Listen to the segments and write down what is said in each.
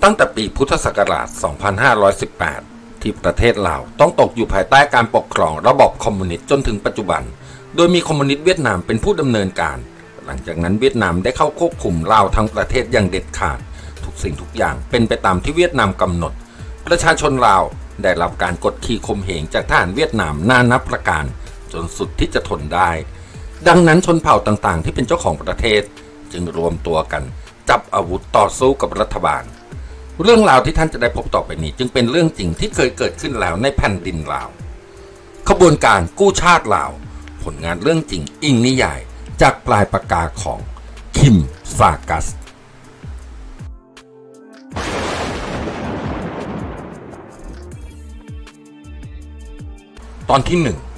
ตั้งแต่ปีพุทธศักราช 2518 ที่ประเทศลาวต้องตกอยู่ภายใต้การปกครองระบอบคอมมิวนิสต์จนถึงปัจจุบันโดยมีคอมมิวนิสต์เวียดนามเป็นผู้ดำเนินการหลังจากนั้นเวียดนามได้เข้าควบคุมลาวทั้งประเทศอย่างเด็ดขาดทุกสิ่งทุกอย่างเป็นไปตามที่เวียดนามกำหนดประชาชนลาวได้รับการกดขี่ข่มเหงจากทหารเวียดนามนานับประการจนสุดที่จะทนได้ดังนั้นชนเผ่าต่างๆที่เป็นเจ้าของประเทศจึงรวมตัวกันจับอาวุธต่อสู้กับรัฐบาลเรื่องราวที่ท่านจะได้พบต่อไปนี้จึงเป็นเรื่องจริงที่เคยเกิดขึ้นแล้วในแผ่นดินลาวขบวนการกู้ชาติลาวผลงานเรื่องจริงอิงนิยายจากปลายปากกาของคิมซากัสตอนที่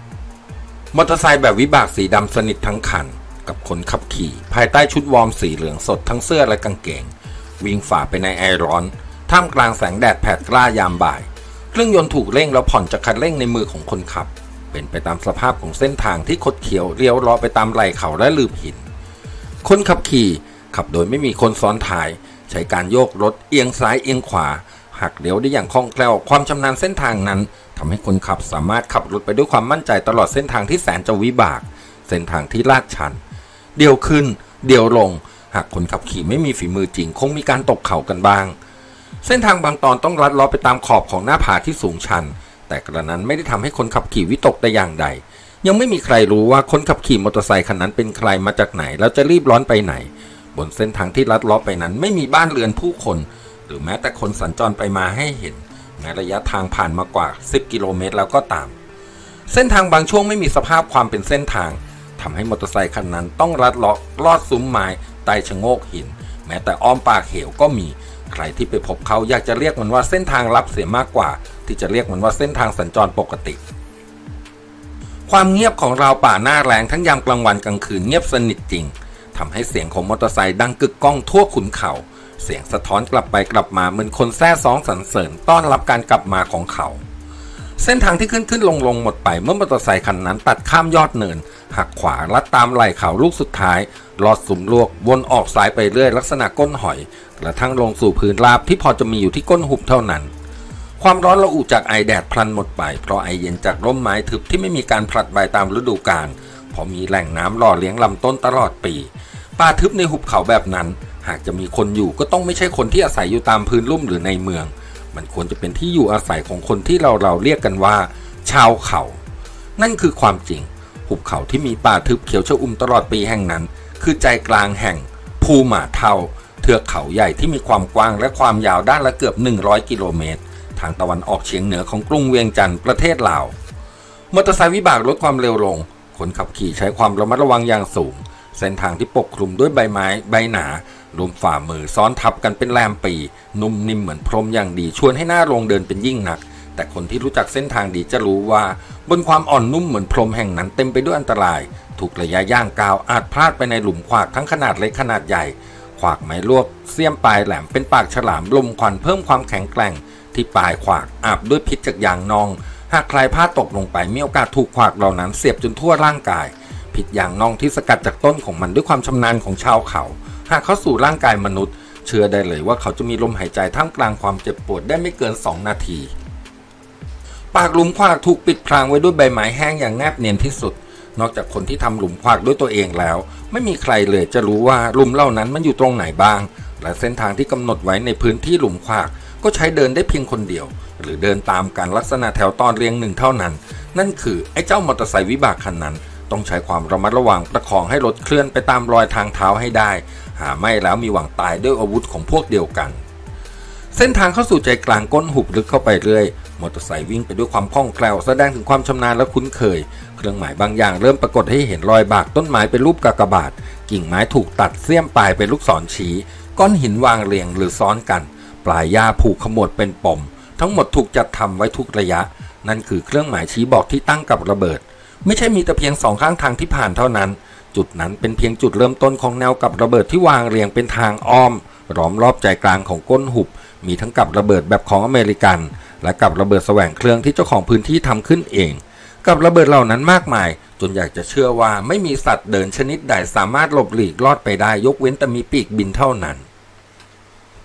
1มอเตอร์ไซค์แบบวิบากสีดำสนิททั้งคันกับคนขับขี่ภายใต้ชุดวอร์มสีเหลืองสดทั้งเสื้อและกางเกงวิ่งฝ่าไปในไอร้อนท่ามกลางแสงแดดแผดกล้ายามบ่ายเครื่องยนต์ถูกเร่งแล้วผ่อนจากคันเร่งในมือของคนขับเป็นไปตามสภาพของเส้นทางที่คดเคี้ยวเลี้ยวล้อไปตามไหล่เขาและลืบหินคนขับขี่ขับโดยไม่มีคนซ้อนท้ายใช้การโยกรถเอียงซ้ายเอียงขวาหักเลี้ยวได้อย่างคล่องแคล่วความชำนาญเส้นทางนั้นทำให้คนขับสามารถขับรถไปด้วยความมั่นใจตลอดเส้นทางที่แสนจะวิบากเส้นทางที่ลาดชันเดี่ยวขึ้นเดี่ยวลงหากคนขับขี่ไม่มีฝีมือจริงคงมีการตกเข่ากันบ้างเส้นทางบางตอนต้องลัดล้อไปตามขอบของหน้าผาที่สูงชันแต่กระนั้นไม่ได้ทำให้คนขับขี่วิตกแต่อย่างใดยังไม่มีใครรู้ว่าคนขับขี่มอเตอร์ไซค์คันนั้นเป็นใครมาจากไหนแล้วจะรีบร้อนไปไหนบนเส้นทางที่ลัดล้อไปนั้นไม่มีบ้านเรือนผู้คนหรือแม้แต่คนสัญจรไปมาให้เห็นแม้ระยะทางผ่านมากว่า10 กิโลเมตรแล้วก็ตามเส้นทางบางช่วงไม่มีสภาพความเป็นเส้นทางทำให้มอเตอร์ไซค์คันนั้นต้องลัดเลาะลอดซุ้มไม้ไต่ชะโงกหินแม้แต่อ้อมปากเหวก็มีใครที่ไปพบเขาอยากจะเรียกมันว่าเส้นทางลับเสียมากกว่าที่จะเรียกมันว่าเส้นทางสัญจรปกติความเงียบของราวป่าหน้าแรงทั้งยามกลางวันกลางคืนเงียบสนิทจริงทำให้เสียงของมอเตอร์ไซค์ดังกึกก้องทั่วขุนเขาเสียงสะท้อนกลับไปกลับมาเหมือนคนแซ่ซ้องสรรเสริญต้อนรับการกลับมาของเขาเส้นทางที่ขึ้นลงหมดไปเมื่อมอเตอร์ไซค์คันนั้นตัดข้ามยอดเนินหักขวาลัดตามไหล่เขาลูกสุดท้ายลอดสุ่มลวกวนออกซ้ายไปเรื่อยลักษณะก้นหอยกระทั่งลงสู่พื้นราบที่พอจะมีอยู่ที่ก้นหุบเท่านั้นความร้อนระอุจากไอแดดพลันหมดไปเพราะไอเย็นจากร่มไม้ทึบที่ไม่มีการผลัดใบตามฤดูกาลเพราะมีแหล่งน้ำหล่อเลี้ยงลำต้นตลอดปีป่าทึบในหุบเขาแบบนั้นหากจะมีคนอยู่ก็ต้องไม่ใช่คนที่อาศัยอยู่ตามพื้นลุ่มหรือในเมืองมันควรจะเป็นที่อยู่อาศัยของคนที่เราเรียกกันว่าชาวเขานั่นคือความจริงหุบเขาที่มีป่าทึบเขียวชอุ่มตลอดปีแห่งนั้นคือใจกลางแห่งภูหม่าเทาเทือกเขาใหญ่ที่มีความกว้างและความยาวด้านละเกือบ100 กิโลเมตรทางตะวันออกเฉียงเหนือของกรุงเวียงจันทร์ประเทศลาวมอเตอร์ไซค์วิบากลดความเร็วลงคนขับขี่ใช้ความระมัดระวังอย่างสูงเส้นทางที่ปกคลุมด้วยใบไม้ใบหนารวมฝ่ามือซ้อนทับกันเป็นแรมปีนุ่มนิ่มเหมือนพรมอย่างดีชวนให้หน้าลงเดินเป็นยิ่งนักแต่คนที่รู้จักเส้นทางดีจะรู้ว่าบนความอ่อนนุ่มเหมือนพรมแห่งนั้นเต็มไปด้วยอันตรายทุกระยะย่างก้าวอาจพลาดไปในหลุมขวากทั้งขนาดเล็กขนาดใหญ่ขวากไม้ลวกเสี้ยมปลายแหลมเป็นปากฉลามลมควันเพิ่มความแข็งแกร่งที่ปลายขวากอาบด้วยพิษจากยางนองหากใครพลาดตกลงไปมีโอกาสถูกขวากเหล่านั้นเสียบจนทั่วร่างกายพิษยางนองที่สกัดจากต้นของมันด้วยความชำนาญของชาวเขาหากเข้าสู่ร่างกายมนุษย์เชื่อได้เลยว่าเขาจะมีลมหายใจท่ามกลางความเจ็บปวดได้ไม่เกิน2 นาทีปากหลุมขวากถูกปิดพรางไว้ด้วยใบไม้แห้งอย่างแนบเนียนที่สุดนอกจากคนที่ทำหลุมขวากด้วยตัวเองแล้วไม่มีใครเลยจะรู้ว่าหลุมเหล่านั้นมันอยู่ตรงไหนบ้างและเส้นทางที่กำหนดไว้ในพื้นที่หลุมขวากก็ใช้เดินได้เพียงคนเดียวหรือเดินตามกันลักษณะแถวตอนเรียงหนึ่งเท่านั้นนั่นคือไอ้เจ้ามอเตอร์ไซค์วิบากคันนั้นต้องใช้ความระมัดระวังประคองให้รถเคลื่อนไปตามรอยทางเท้าให้ได้หาไม่แล้วมีหวังตายด้วยอาวุธของพวกเดียวกันเส้นทางเข้าสู่ใจกลางก้นหุบลึกเข้าไปเรื่อยมอเตอร์ไซค์วิ่งไปด้วยความคล่องแคล่วแสดงถึงความชำนาญและคุ้นเคยเครื่องหมายบางอย่างเริ่มปรากฏให้เห็นรอยบากต้นไม้เป็นรูปกากบาทกิ่งไม้ถูกตัดเสี้ยมปลายเป็นลูกศรชี้ก้อนหินวางเรียงหรือซ้อนกันปลายหญ้าผูกขมวดเป็นปมทั้งหมดถูกจัดทำไว้ทุกระยะนั่นคือเครื่องหมายชี้บอกที่ตั้งกับระเบิดไม่ใช่มีแต่เพียง2 ข้างทางที่ผ่านเท่านั้นจุดนั้นเป็นเพียงจุดเริ่มต้นของแนวกับระเบิดที่วางเรียงเป็นทางอ้อมล้อมรอบใจกลางของก้นหุบมีทั้งกับระเบิดแบบของอเมริกันและกับระเบิดแสวงเครื่องที่เจ้าของพื้นที่ทำขึ้นเองกับระเบิดเหล่านั้นมากมายจนอยากจะเชื่อว่าไม่มีสัตว์เดินชนิดใดสามารถหลบหลีกรอดไปได้ยกเว้นแต่มีปีกบินเท่านั้น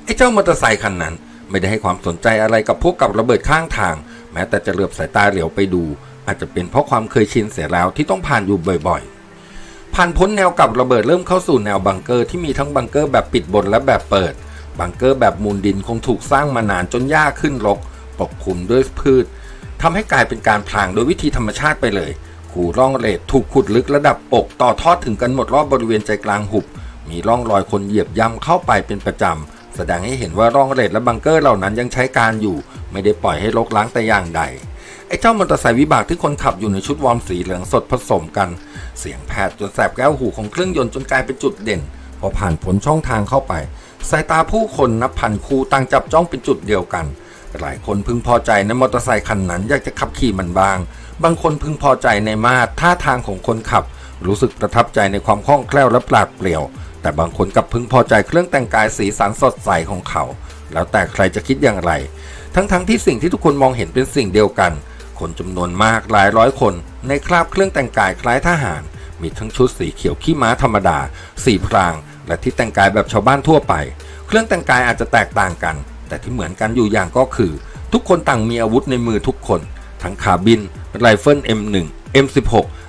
ไอ้เจ้ามอเตอร์ไซค์คันนั้นไม่ได้ให้ความสนใจอะไรกับพวกกับระเบิดข้างทางแม้แต่จะเหลือบสายตาเหลียวไปดูอาจจะเป็นเพราะความเคยชินเสียแล้วที่ต้องผ่านอยู่บ่อยๆผ่านพ้นแนวกับระเบิดเริ่มเข้าสู่แนวบังเกอร์ที่มีทั้งบังเกอร์แบบปิดบนและแบบเปิดบังเกอร์แบบมูลดินคงถูกสร้างมานานจนหญ้าขึ้นรกปกคลุมด้วยพืชทำให้กลายเป็นการพรางโดยวิธีธรรมชาติไปเลยคูร่องเรดถูกขุดลึกระดับอกต่อทอดถึงกันหมดรอบบริเวณใจกลางหุบมีร่องรอยคนเหยียบย่ำเข้าไปเป็นประจำแสดงให้เห็นว่าร่องเรดและบังเกอร์เหล่านั้นยังใช้การอยู่ไม่ได้ปล่อยให้รกร้างแต่อย่างใดไอ้เจ้ามอเตอร์ไซค์วิบากที่คนขับอยู่ในชุดวอร์มสีเหลืองสดผสมกันเสียงแผดจนแสบแก้วหูของเครื่องยนต์จนกลายเป็นจุดเด่นพอผ่านพ้นช่องทางเข้าไปสายตาผู้คนนับพันคู่ต่างจับจ้องเป็นจุดเดียวกันหลายคนพึงพอใจในมอเตอร์ไซค์คันนั้นอยากจะขับขี่มันบ้างบางคนพึงพอใจในมาตรท่าทางของคนขับรู้สึกประทับใจในความคล่องแคล่วและปราดเปรียวแต่บางคนกับพึงพอใจเครื่องแต่งกายสีสันสดใสของเขาแล้วแต่ใครจะคิดอย่างไรทั้งที่สิ่งที่ทุกคนมองเห็นเป็นสิ่งเดียวกันคนจำนวนมากหลายร้อยคนในคราบเครื่องแต่งกายคล้ายทหารมีทั้งชุดสีเขียวขี้ม้าธรรมดาสีพรางและที่แต่งกายแบบชาวบ้านทั่วไปเครื่องแต่งกายอาจจะแตกต่างกันแต่ที่เหมือนกันอยู่อย่างก็คือทุกคนต่างมีอาวุธในมือทุกคนทั้งคาร์บินไรเฟิล M1 M16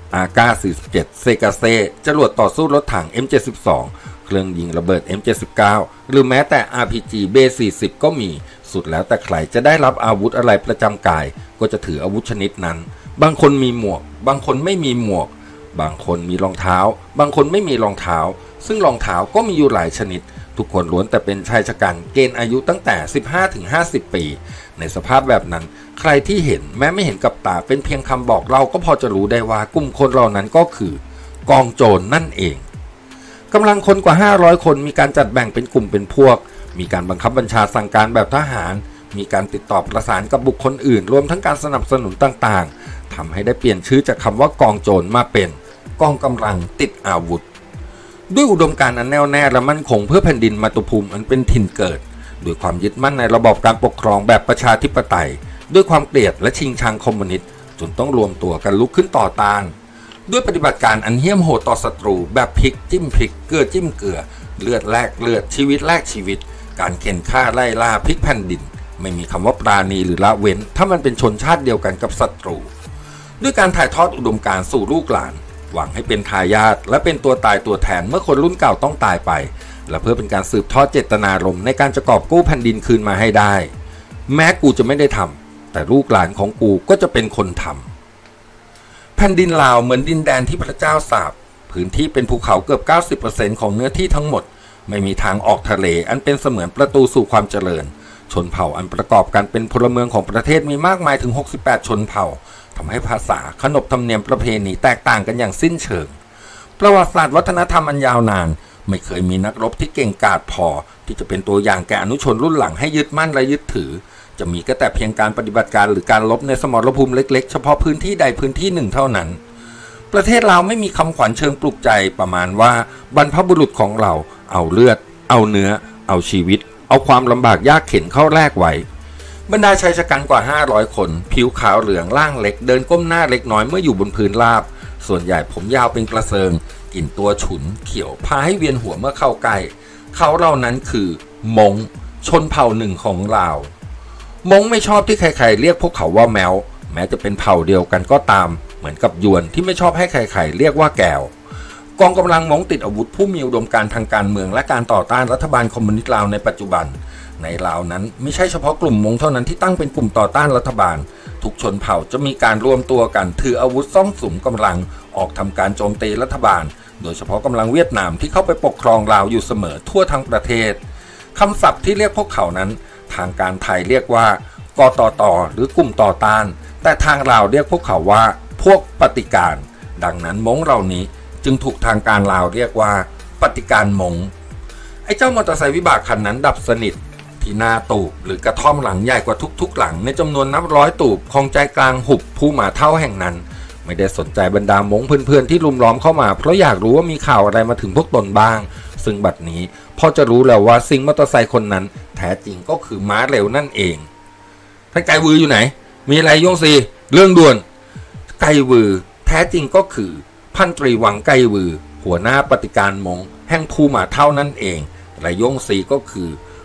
AK-47 เซกาเซจรวดต่อสู้รถถัง M72 เครื่องยิงระเบิด M79 หรือแม้แต่ RPG B40 ก็มีสุดแล้วแต่ใครจะได้รับอาวุธอะไรประจำกายก็จะถืออาวุธชนิดนั้นบางคนมีหมวกบางคนไม่มีหมวกบางคนมีรองเท้าบางคนไม่มีรองเท้าซึ่งรองเท้าก็มีอยู่หลายชนิดทุกคนล้วนแต่เป็นชายชะกันเกณฑ์อายุตั้งแต่ 15-50 ปีในสภาพแบบนั้นใครที่เห็นแม้ไม่เห็นกับตาเป็นเพียงคำบอกเล่าก็พอจะรู้ได้ว่ากลุ่มคนเหล่านั้นก็คือกองโจร นั่นเองกำลังคนกว่า500คนมีการจัดแบ่งเป็นกลุ่มเป็นพวกมีการบังคับบัญชาสั่งการแบบทหารมีการติดต่อประสานกับบุคคลอื่นรวมทั้งการสนับสนุนต่างๆทำให้ได้เปลี่ยนชื่อจากคำว่ากองโจรมาเป็นกองกำลังติดอาวุธด้วยอุดมการณ์อันแน่วแน่และมั่นคงเพื่อแผ่นดินมาตุภูมิอันเป็นถิ่นเกิดด้วยความยึดมั่นในระบอบการปกครองแบบประชาธิปไตยด้วยความเกลียดและชิงชังคอมมิวนิสต์จนต้องรวมตัวกันลุกขึ้นต่อต้านด้วยปฏิบัติการอันเหี้ยมโหดต่อศัตรูแบบพริกจิ้มพริกเกลือจิ้มเกลือเลือดแลกเลือดชีวิตแลกชีวิตการเข็นฆ่าไล่ล่าพลิกแผ่นดินไม่มีคำว่าปราณีหรือละเว้นถ้ามันเป็นชนชาติเดียวกันกับศัตรูด้วยการถ่ายทอดอุดมการณ์สู่ลูกหลานหวังให้เป็นทายาทและเป็นตัวตายตัวแทนเมื่อคนรุ่นเก่าต้องตายไปและเพื่อเป็นการสืบทอดเจตนารมณ์ในการจะกอบกู้แผ่นดินคืนมาให้ได้แม้กูจะไม่ได้ทำแต่ลูกหลานของกูก็จะเป็นคนทำแผ่นดินลาวเหมือนดินแดนที่พระเจ้าสาปพื้นที่เป็นภูเขาเกือบ 90% ของเนื้อที่ทั้งหมดไม่มีทางออกทะเลอันเป็นเสมือนประตูสู่ความเจริญชนเผ่าอันประกอบกันเป็นพลเมืองของประเทศมีมากมายถึง68ชนเผ่าทำให้ภาษาขนบธรรมเนียมประเพณีแตกต่างกันอย่างสิ้นเชิงประวัติศาสตร์วัฒนธรรมอันยาวนานไม่เคยมีนักรบที่เก่งกาจพอที่จะเป็นตัวอย่างแก่อนุชนรุ่นหลังให้ยึดมั่นและยึดถือจะมีก็แต่เพียงการปฏิบัติการหรือการรบในสมรภูมิเล็กๆเฉพาะพื้นที่ใดพื้นที่หนึ่งเท่านั้นประเทศเราไม่มีคำขวัญเชิงปลุกใจประมาณว่าบรรพบุรุษของเราเอาเลือดเอาเนื้อเอาชีวิตเอาความลำบากยากเข็นเข้าแลกไว้บรรดาชายชะกันกว่า500คนผิวขาวเหลืองร่างเล็กเดินก้มหน้าเล็กน้อยเมื่ออยู่บนพื้นราบส่วนใหญ่ผมยาวเป็นกระเซิงกลิ่นตัวฉุนเขียวพาให้เวียนหัวเมื่อเข้าใกล้เขาเหล่านั้นคือมงชนเผ่าหนึ่งของลาวมงไม่ชอบที่ใครๆเรียกพวกเขาว่าแมวแม้จะเป็นเผ่าเดียวกันก็ตามเหมือนกับยวนที่ไม่ชอบให้ใครๆเรียกว่าแก้วกองกำลังมงติดอาวุธผู้มีอุดมการณ์ทางการเมืองและการต่อต้านรัฐบาลคอมมิวนิสต์ลาวในปัจจุบันในลาวนั้นไม่ใช่เฉพาะกลุ่มมงเท่านั้นที่ตั้งเป็นกลุ่มต่อต้านรัฐบาลทุกชนเผ่าจะมีการรวมตัวกันถืออาวุธซ่องสุมกำลังออกทำการโจมตีรัฐบาลโดยเฉพาะกำลังเวียดนามที่เข้าไปปกครองลาวอยู่เสมอทั่วทั้งประเทศคำศัพท์ที่เรียกพวกเขานั้นทางการไทยเรียกว่ากตต.หรือกลุ่มต่อต้านแต่ทางลาวเรียกพวกเขาว่าพวกปฏิการดังนั้นมงเหล่านี้จึงถูกทางการลาวเรียกว่าปฏิการมงไอ้เจ้ามอเตอร์ไซค์วิบากคันนั้นดับสนิทที่หน้าตูบหรือกระท่อมหลังใหญ่กว่าทุกๆหลังในจำนวนนับร้อยตูบของใจกลางหุบภูหมาเท่าแห่งนั้นไม่ได้สนใจบรรดามงเพื่อนๆที่รุมล้อมเข้ามาเพราะอยากรู้ว่ามีข่าวอะไรมาถึงพวกตนบ้างซึ่งบัดนี้พอจะรู้แล้วว่าซิงมอเตอร์ไซค์คนนั้นแท้จริงก็คือม้าเร็วนั่นเองท่านไกวืออยู่ไหนมีอะไรยงซีเรื่องด่วนไกวือแท้จริงก็คือพันตรีหวังไกวือหัวหน้าปฏิการมงแห่งภูหมาเท่านั่นเองและยงซีก็คือ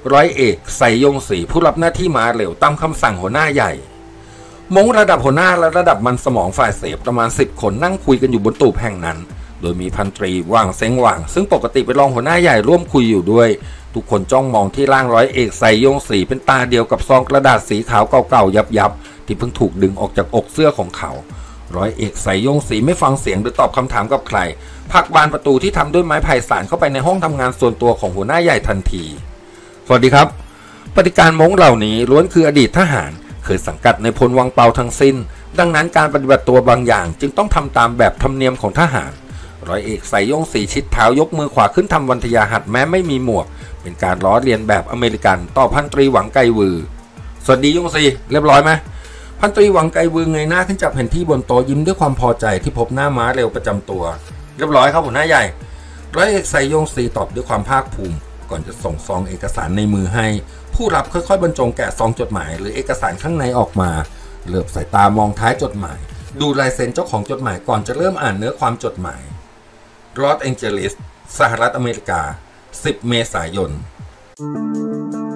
ร้อยเอกไสยงศรีผู้รับหน้าที่ม้าเหลวตามคำสั่งหัวหน้าใหญ่มงระดับหัวหน้าและระดับมันสมองฝ่ายเสพประมาณ10 คนนั่งคุยกันอยู่บนตูบแห่งนั้นโดยมีพันตรีว่างเซ้งว่างซึ่งปกติเป็นรองหัวหน้าใหญ่ร่วมคุยอยู่ด้วยทุกคนจ้องมองที่ร่างร้อยเอกไสยงศรีเป็นตาเดียวกับซองกระดาษสีขาวเก่าๆยับๆที่เพิ่งถูกดึงออกจากอกเสื้อของเขาร้อยเอกไสยงศรีไม่ฟังเสียงหรือตอบคำถามกับใครผลักบานประตูที่ทำด้วยไม้ไผ่สานเข้าไปในห้องทำงานส่วนตัวของหัวหน้าใหญ่ทันทีสวัสดีครับปฏิการมงเหล่านี้ล้วนคืออดีตทหารเคยสังกัดในพลวังเปาทั้งสิ้นดังนั้นการปฏิบัติตัวบางอย่างจึงต้องทำตามแบบธรรมเนียมของทหารร้อยเอกไสยงศรีชิดเท้ายกมือขวาขึ้นทำวันทยาหัตแม้ไม่มีหมวกเป็นการล้อเลียนแบบอเมริกันต่อพันตรีหวังไกวือสวัสดียงศรีเรียบร้อยไหมพันตรีหวังไกวือเงยหน้าขึ้นจากแผ่นที่บนโต๊ะยิ้มด้วยความพอใจที่พบหน้าม้าเร็วประจำตัวเรียบร้อยครับหัวหน้าใหญ่ร้อยเอกไสยงศรีตอบด้วยความภาคภูมิก่อนจะส่งซองเอกสารในมือให้ผู้รับค่อยๆบรรจงแกะซองจดหมายหรือเอกสารข้างในออกมาเหลือบสายตามองท้ายจดหมายดูลายเซ็นเจ้าของจดหมายก่อนจะเริ่มอ่านเนื้อความจดหมายลอสแองเจลิสสหรัฐอเมริกา10 เมษายน